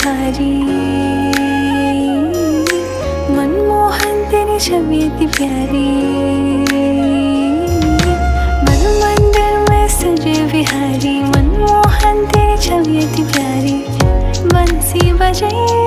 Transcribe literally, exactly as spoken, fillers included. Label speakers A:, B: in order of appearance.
A: बिहारी, मनमोहन तेरी छवि इतनी प्यारी। मन मंदिर में सजे बिहारी, मनमोहन तेरी छवि इतनी प्यारी। बंसी बजे